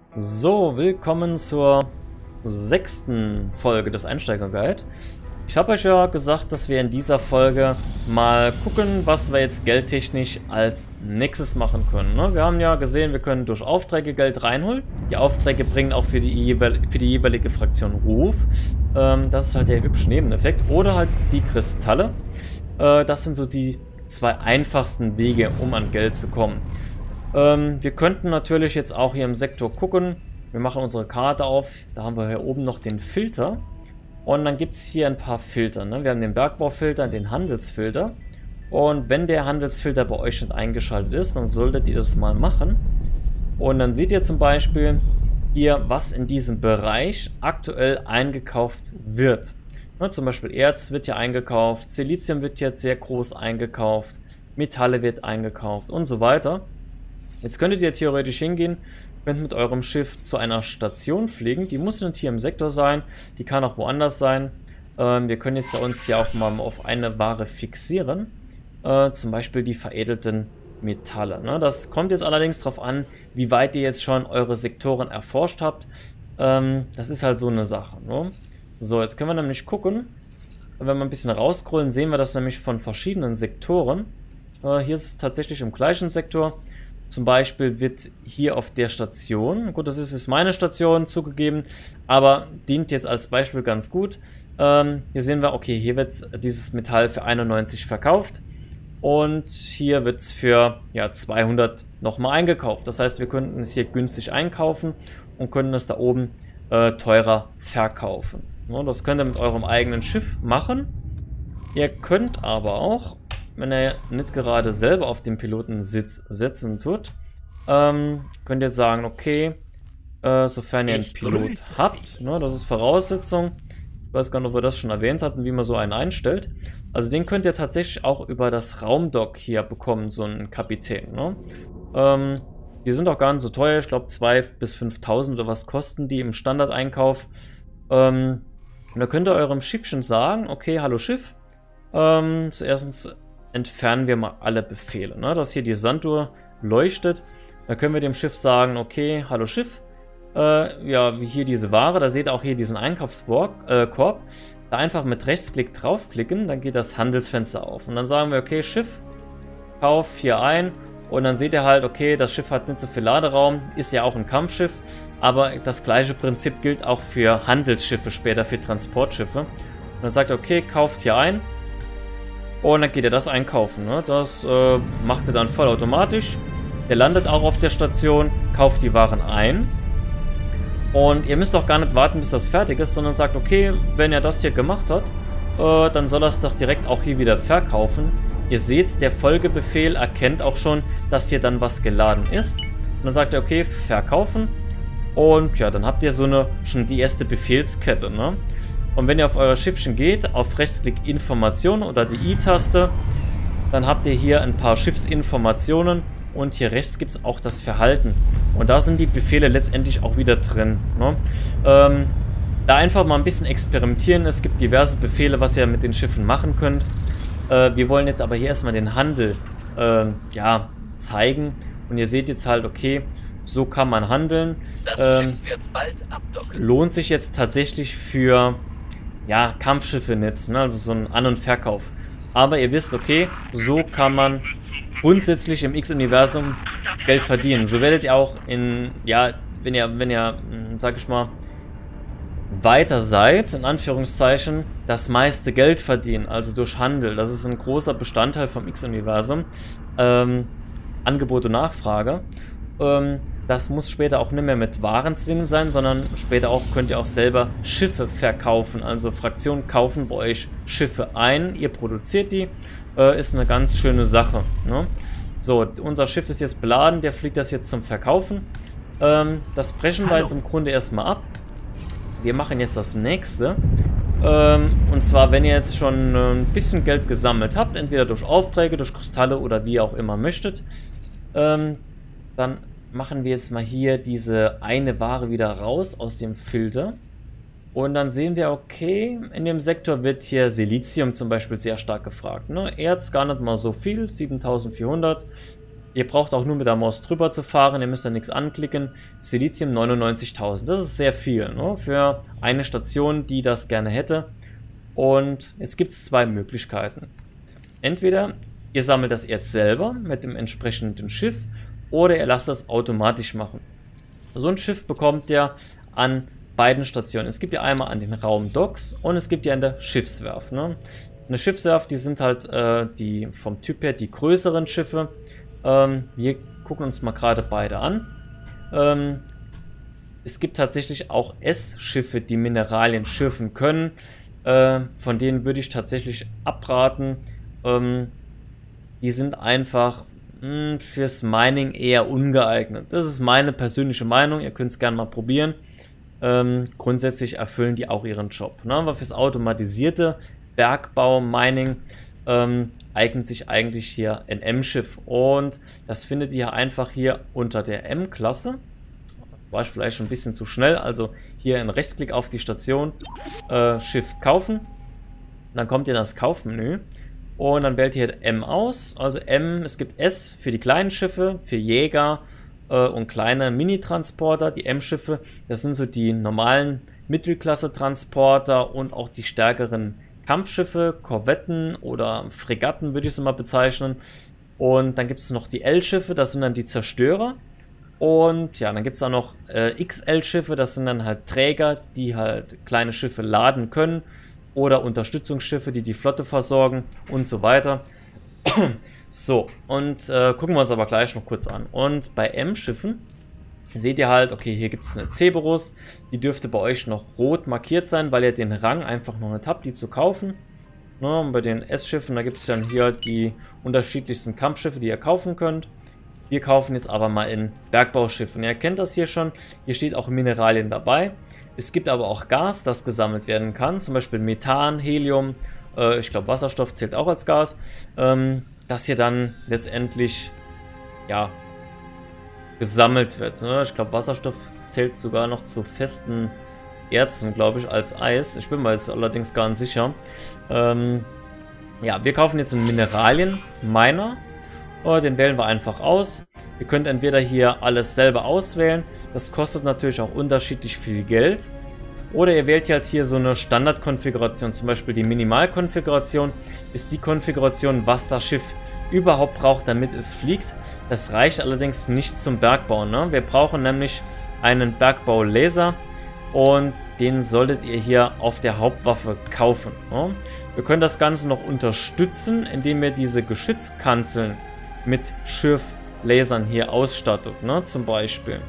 So, willkommen zur 6. Folge des Einsteiger-Guide. Ich habe euch ja gesagt, dass wir in dieser Folge mal gucken, was wir jetzt geldtechnisch als nächstes machen können. Ne? Wir haben ja gesehen, wir können durch Aufträge Geld reinholen. Die Aufträge bringen auch für die jeweilige Fraktion Ruf. Das ist halt der hübsche Nebeneffekt. Oder halt die Kristalle. Das sind so die zwei einfachsten Wege, um an Geld zu kommen. Wir könnten natürlich jetzt auch hier im Sektor gucken. Wir machen unsere Karte auf. Da haben wir hier oben noch den Filter. Und dann gibt es hier ein paar Filter. Ne? Wir haben den Bergbaufilter, den Handelsfilter. Und wenn der Handelsfilter bei euch nicht eingeschaltet ist, dann solltet ihr das mal machen. Und dann seht ihr zum Beispiel hier, was in diesem Bereich aktuell eingekauft wird. Ne? Zum Beispiel Erz wird hier eingekauft, Silizium wird jetzt sehr groß eingekauft, Metalle wird eingekauft und so weiter. Jetzt könntet ihr theoretisch hingehen, könnt mit eurem Schiff zu einer Station fliegen. Die muss nicht hier im Sektor sein, die kann auch woanders sein. Wir können jetzt uns hier auch mal auf eine Ware fixieren. Zum Beispiel die veredelten Metalle. Ne? Das kommt jetzt allerdings darauf an, wie weit ihr jetzt schon eure Sektoren erforscht habt. Das ist halt so eine Sache. Ne? So, jetzt können wir nämlich gucken. Wenn wir ein bisschen rausscrollen, sehen wir das nämlich von verschiedenen Sektoren. Hier ist es tatsächlich im gleichen Sektor. Zum Beispiel wird hier auf der Station, gut, das ist jetzt meine Station zugegeben, aber dient jetzt als Beispiel ganz gut. Hier sehen wir, okay, hier wird dieses Metall für 91 verkauft und hier wird es für 200 nochmal eingekauft. Das heißt, wir könnten es hier günstig einkaufen und können es da oben teurer verkaufen. Ja, das könnt ihr mit eurem eigenen Schiff machen. Ihr könnt aber auch, wenn er nicht gerade selber auf dem Pilotensitz sitzen tut, könnt ihr sagen, okay, sofern ihr einen Pilot habt, ne, das ist Voraussetzung, ich weiß gar nicht, ob wir das schon erwähnt hatten, wie man so einen einstellt, also den könnt ihr tatsächlich auch über das Raumdock hier bekommen, so einen Kapitän. Ne? Die sind auch gar nicht so teuer, ich glaube 2.000 bis 5.000 oder was kosten die im Standardeinkauf. Und da könnt ihr eurem Schiffchen sagen, okay, hallo Schiff, zuerst entfernen wir mal alle Befehle, ne? Dass hier die Sanduhr leuchtet. Da können wir dem Schiff sagen, okay, hallo Schiff, wie hier diese Ware, da seht ihr auch hier diesen Einkaufskorb, da einfach mit Rechtsklick draufklicken, dann geht das Handelsfenster auf und dann sagen wir, okay, Schiff, kauf hier ein und dann seht ihr halt, okay, das Schiff hat nicht so viel Laderaum, ist ja auch ein Kampfschiff, aber das gleiche Prinzip gilt auch für Handelsschiffe, später für Transportschiffe. Und dann sagt er, okay, kauft hier ein. Und dann geht er das einkaufen. Ne? Das macht er dann vollautomatisch. Der landet auch auf der Station, kauft die Waren ein. Und ihr müsst auch gar nicht warten, bis das fertig ist, sondern sagt, okay, wenn er das hier gemacht hat, dann soll er es doch direkt auch hier wieder verkaufen. Ihr seht, der Folgebefehl erkennt auch schon, dass hier dann was geladen ist. Und dann sagt er, okay, verkaufen. Und ja, dann habt ihr schon die erste Befehlskette, ne? Und wenn ihr auf euer Schiffchen geht, auf Rechtsklick Informationen oder die I-Taste, dann habt ihr hier ein paar Schiffsinformationen und hier rechts gibt es auch das Verhalten. Und da sind die Befehle letztendlich auch wieder drin. Ne? Da einfach mal ein bisschen experimentieren. Es gibt diverse Befehle, was ihr mit den Schiffen machen könnt. Wir wollen jetzt aber hier erstmal den Handel zeigen. Und ihr seht jetzt halt, okay, so kann man handeln. Das Schiff wird bald abdocken. Lohnt sich jetzt tatsächlich für Kampfschiffe nicht, ne? Also so ein An- und Verkauf. Aber ihr wisst, okay, so kann man grundsätzlich im X-Universum Geld verdienen. So werdet ihr auch wenn ihr, sag ich mal, weiter seid, in Anführungszeichen, das meiste Geld verdienen, also durch Handel. Das ist ein großer Bestandteil vom X-Universum. Angebot und Nachfrage. Das muss später auch nicht mehr mit Waren zwingend sein, sondern später auch könnt ihr auch selber Schiffe verkaufen. Also Fraktionen kaufen bei euch Schiffe ein, ihr produziert die. Ist eine ganz schöne Sache. Ne? So, unser Schiff ist jetzt beladen, der fliegt das jetzt zum Verkaufen. Das brechen wir jetzt im Grunde erstmal ab. Wir machen jetzt das nächste. Und zwar, wenn ihr jetzt schon ein bisschen Geld gesammelt habt, entweder durch Aufträge, durch Kristalle oder wie ihr auch immer möchtet, dann machen wir jetzt mal hier diese eine Ware wieder raus aus dem Filter. Und dann sehen wir, okay, in dem Sektor wird hier Silizium zum Beispiel sehr stark gefragt. Ne? Erz gar nicht mal so viel, 7400. Ihr braucht auch nur mit der Maus drüber zu fahren, ihr müsst da nichts anklicken. Silizium 99.000, das ist sehr viel, ne, für eine Station, die das gerne hätte. Und jetzt gibt es zwei Möglichkeiten. Entweder ihr sammelt das Erz selber mit dem entsprechenden Schiff oder ihr lasst das automatisch machen. So ein Schiff bekommt ihr an beiden Stationen. Es gibt ja einmal an den Raumdocks und es gibt ja an der Schiffswerft. Ne? Eine Schiffswerft, die sind halt die vom Typ her die größeren Schiffe. Wir gucken uns mal gerade beide an. Es gibt tatsächlich auch S-Schiffe, die Mineralien schürfen können. Von denen würde ich tatsächlich abraten. Die sind einfach fürs Mining eher ungeeignet. Das ist meine persönliche Meinung. Ihr könnt es gerne mal probieren. Grundsätzlich erfüllen die auch ihren Job. Ne? Aber fürs automatisierte Bergbau, Mining eignet sich eigentlich hier ein M-Schiff. Und das findet ihr einfach hier unter der M-Klasse. War ich vielleicht schon ein bisschen zu schnell. Also hier ein Rechtsklick auf die Station, Schiff kaufen. Dann kommt ihr in das Kaufmenü. Und dann wählt ihr M aus. Also M, es gibt S für die kleinen Schiffe, für Jäger und kleine Mini-Transporter. Die M-Schiffe, das sind so die normalen Mittelklasse-Transporter und auch die stärkeren Kampfschiffe, Korvetten oder Fregatten würde ich sie mal bezeichnen. Und dann gibt es noch die L-Schiffe, das sind dann die Zerstörer. Und ja, dann gibt es auch noch XL-Schiffe, das sind dann halt Träger, die halt kleine Schiffe laden können. Oder Unterstützungsschiffe, die die Flotte versorgen und so weiter. So, und gucken wir uns aber gleich noch kurz an. Und bei M-Schiffen seht ihr halt, okay, hier gibt es eine Cerberus. Die dürfte bei euch noch rot markiert sein, weil ihr den Rang einfach noch nicht habt, die zu kaufen. Ne, und bei den S-Schiffen, da gibt es dann hier die unterschiedlichsten Kampfschiffe, die ihr kaufen könnt. Wir kaufen jetzt aber mal in Bergbauschiffen. Ihr kennt das hier schon. Hier steht auch Mineralien dabei. Es gibt aber auch Gas, das gesammelt werden kann. Zum Beispiel Methan, Helium, ich glaube Wasserstoff zählt auch als Gas. Das hier dann letztendlich, ja, gesammelt wird. Ne? Ich glaube Wasserstoff zählt sogar noch zu festen Erzen, glaube ich, als Eis. Ich bin mir jetzt allerdings gar nicht sicher. Ja, wir kaufen jetzt einen Mineralien-Miner. Den wählen wir einfach aus. Ihr könnt entweder hier alles selber auswählen. Das kostet natürlich auch unterschiedlich viel Geld. Oder ihr wählt halt hier so eine Standardkonfiguration. Zum Beispiel die Minimalkonfiguration ist die Konfiguration, was das Schiff überhaupt braucht, damit es fliegt. Das reicht allerdings nicht zum Bergbau. Ne? Wir brauchen nämlich einen Bergbau-Laser. Und den solltet ihr hier auf der Hauptwaffe kaufen. Ne? Wir können das Ganze noch unterstützen, indem ihr diese Geschützkanzeln mit Schürflasern hier ausstattet, ne, zum Beispiel.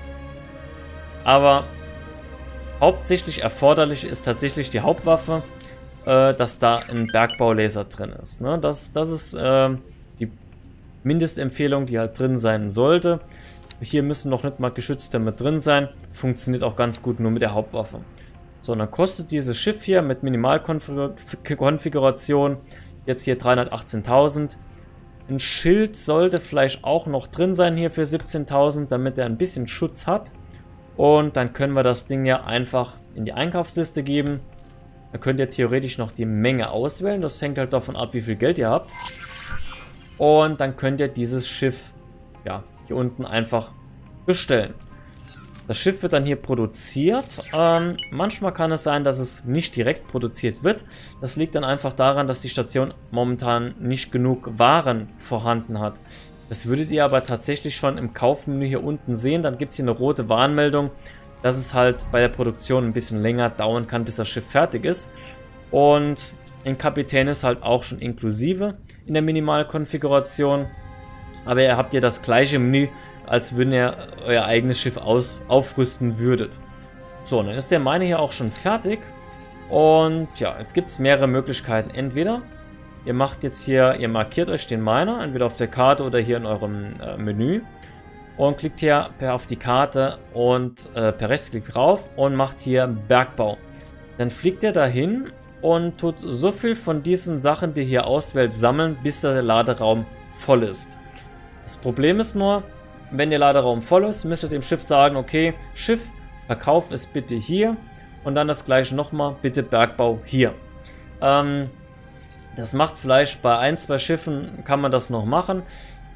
Aber hauptsächlich erforderlich ist tatsächlich die Hauptwaffe, dass da ein Bergbaulaser drin ist. Ne. Das ist die Mindestempfehlung, die halt drin sein sollte. Hier müssen noch nicht mal Geschützte mit drin sein. Funktioniert auch ganz gut nur mit der Hauptwaffe. So, dann kostet dieses Schiff hier mit Minimalkonfiguration jetzt hier 318.000. Ein Schild sollte vielleicht auch noch drin sein hier für 17.000, damit er ein bisschen Schutz hat. Und dann können wir das Ding ja einfach in die Einkaufsliste geben. Da könnt ihr theoretisch noch die Menge auswählen. Das hängt halt davon ab, wie viel Geld ihr habt. Und dann könnt ihr dieses Schiff, ja, hier unten einfach bestellen. Das Schiff wird dann hier produziert. Manchmal kann es sein, dass es nicht direkt produziert wird. Das liegt dann einfach daran, dass die Station momentan nicht genug Waren vorhanden hat. Das würdet ihr aber tatsächlich schon im Kaufmenü hier unten sehen. Dann gibt es hier eine rote Warnmeldung, dass es halt bei der Produktion ein bisschen länger dauern kann, bis das Schiff fertig ist. Und ein Kapitän ist halt auch schon inklusive in der Minimalkonfiguration. Aber ihr habt ja das gleiche Menü, als wenn ihr euer eigenes Schiff aufrüsten würdet. So, dann ist der Miner hier auch schon fertig. Und ja, jetzt gibt es mehrere Möglichkeiten. Entweder ihr macht jetzt hier, ihr markiert euch den Miner, entweder auf der Karte oder hier in eurem Menü. Und klickt hier auf die Karte und per Rechtsklick drauf und macht hier Bergbau. Dann fliegt ihr dahin und tut so viel von diesen Sachen, die ihr hier auswählt, sammeln, bis der Laderaum voll ist. Das Problem ist nur, wenn der Laderaum voll ist, müsst ihr dem Schiff sagen, okay, Schiff, verkauf es bitte hier und dann das gleiche nochmal, bitte Bergbau hier. Das macht vielleicht bei ein, zwei Schiffen, kann man das noch machen,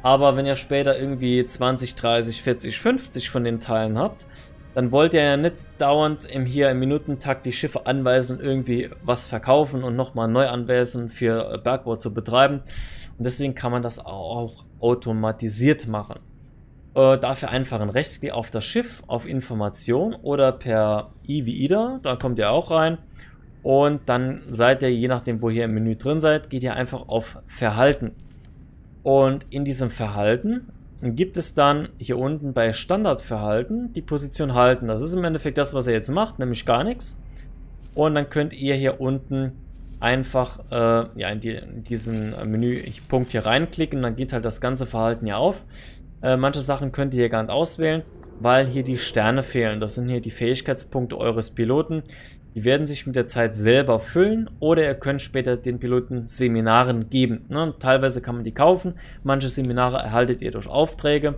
Aber wenn ihr später irgendwie 20, 30, 40, 50 von den Teilen habt, dann wollt ihr ja nicht dauernd hier im Minutentakt die Schiffe anweisen, irgendwie was verkaufen und nochmal neu anweisen für Bergbau zu betreiben. Und deswegen kann man das auch automatisiert machen. Dafür einfach einen Rechtsklick auf das Schiff, auf Information oder per I wie Ida, da kommt ihr auch rein. Und dann seid ihr, je nachdem wo ihr im Menü drin seid, geht ihr einfach auf Verhalten. Und in diesem Verhalten gibt es dann hier unten bei Standardverhalten die Position halten. Das ist im Endeffekt das, was ihr jetzt macht, nämlich gar nichts. Und dann könnt ihr hier unten einfach ja, in diesen Menüpunkt hier reinklicken. Dann geht halt das ganze Verhalten hier auf. Manche Sachen könnt ihr hier gar nicht auswählen, weil hier die Sterne fehlen. Das sind hier die Fähigkeitspunkte eures Piloten. Die werden sich mit der Zeit selber füllen oder ihr könnt später den Piloten Seminaren geben. Ne? Teilweise kann man die kaufen, manche Seminare erhaltet ihr durch Aufträge.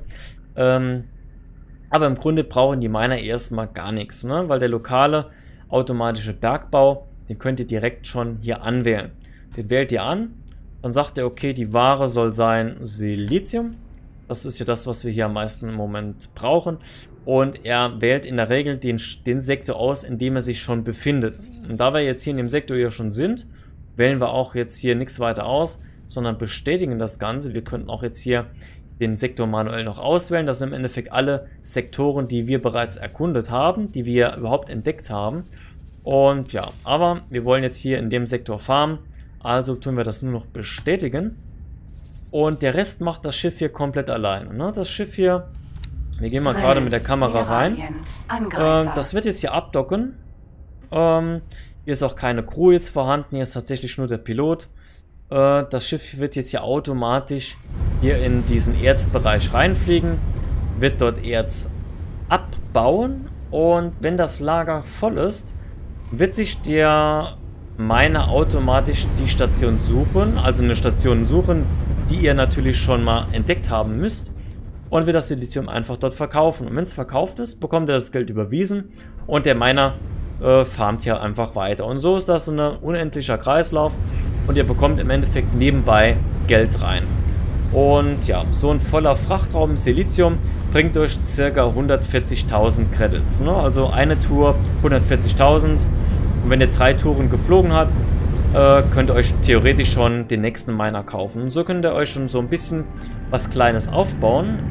Aber im Grunde brauchen die Miner erstmal gar nichts, ne? Weil der lokale automatische Bergbau, den könnt ihr direkt schon hier anwählen. Den wählt ihr an, dann sagt ihr, okay, die Ware soll sein Silizium. Das ist ja das, was wir hier am meisten im Moment brauchen. Und er wählt in der Regel den Sektor aus, in dem er sich schon befindet. Und da wir jetzt hier in dem Sektor hier schon sind, wählen wir auch jetzt hier nichts weiter aus, sondern bestätigen das Ganze. Wir könnten auch jetzt hier den Sektor manuell noch auswählen. Das sind im Endeffekt alle Sektoren, die wir bereits erkundet haben, die wir überhaupt entdeckt haben. Und ja, aber wir wollen jetzt hier in dem Sektor farmen. Also tun wir das nur noch bestätigen. Und der Rest macht das Schiff hier komplett alleine. Ne? Das Schiff hier, wir gehen mal gerade mit der Kamera rein. Das wird jetzt hier abdocken. Hier ist auch keine Crew jetzt vorhanden. Hier ist tatsächlich nur der Pilot. Das Schiff wird jetzt hier automatisch hier in diesen Erzbereich reinfliegen. Wird dort Erz abbauen. Und wenn das Lager voll ist, wird sich der Miner automatisch die Station suchen. Also eine Station suchen, die ihr natürlich schon mal entdeckt haben müsst, und wird das Silizium einfach dort verkaufen. Und wenn es verkauft ist, bekommt er das Geld überwiesen und der Miner farmt hier einfach weiter. Und so ist das ein unendlicher Kreislauf und ihr bekommt im Endeffekt nebenbei Geld rein. Und ja, so ein voller Frachtraum Silizium bringt euch ca. 140.000 Credits. Ne? Also eine Tour 140.000 und wenn ihr 3 Touren geflogen habt, könnt ihr euch theoretisch schon den nächsten Miner kaufen. Und so könnt ihr euch schon so ein bisschen was Kleines aufbauen,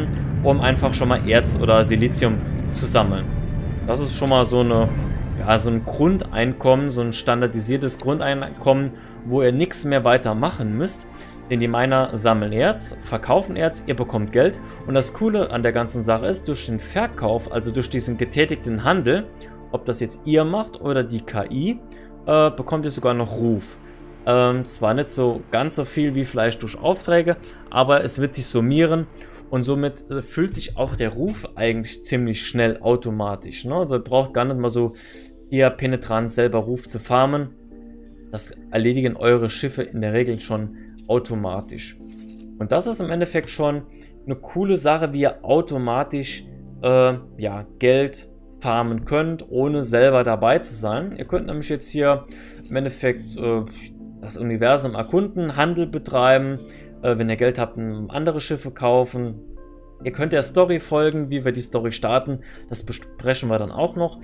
um einfach schon mal Erz oder Silizium zu sammeln. Das ist schon mal so eine, ja, so ein Grundeinkommen, so ein standardisiertes Grundeinkommen, wo ihr nichts mehr weiter machen müsst. Denn die Miner sammeln Erz, verkaufen Erz, ihr bekommt Geld. Und das Coole an der ganzen Sache ist, durch den Verkauf, also durch diesen getätigten Handel, ob das jetzt ihr macht oder die KI, bekommt ihr sogar noch Ruf. Zwar nicht so ganz so viel wie vielleicht durch Aufträge, aber es wird sich summieren und somit füllt sich auch der Ruf eigentlich ziemlich schnell automatisch. Ne? Also ihr braucht gar nicht mal so hier penetrant selber Ruf zu farmen. Das erledigen eure Schiffe in der Regel schon automatisch. Und das ist im Endeffekt schon eine coole Sache, wie ihr automatisch ja, Geld farmen könnt, ohne selber dabei zu sein. Ihr könnt nämlich jetzt hier im Endeffekt das Universum erkunden, Handel betreiben, wenn ihr Geld habt, andere Schiffe kaufen. Ihr könnt der Story folgen, wie wir die Story starten, das besprechen wir dann auch noch.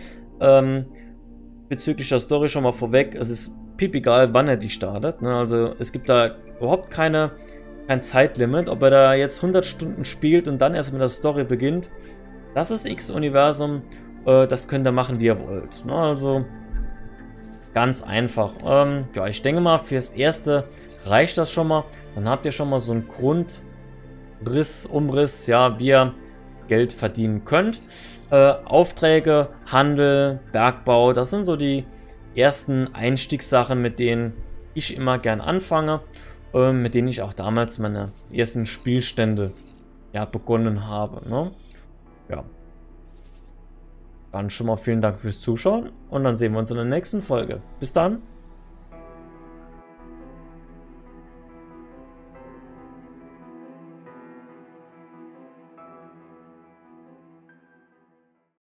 Bezüglich der Story schon mal vorweg, es ist piepegal, wann ihr die startet. Ne? Also es gibt da überhaupt kein Zeitlimit, ob ihr da jetzt 100 Stunden spielt und dann erst mit der Story beginnt. Das ist X-Universum. Das könnt ihr machen, wie ihr wollt. Ne? Also ganz einfach. Ja, ich denke mal, fürs Erste reicht das schon mal. Dann habt ihr schon mal so einen Umriss, ja, wie ihr Geld verdienen könnt. Aufträge, Handel, Bergbau, das sind so die ersten Einstiegssachen, mit denen ich immer gern anfange. Mit denen ich auch damals meine ersten Spielstände ja, begonnen habe. Ne? Ja. Dann schon mal vielen Dank fürs Zuschauen und dann sehen wir uns in der nächsten Folge. Bis dann!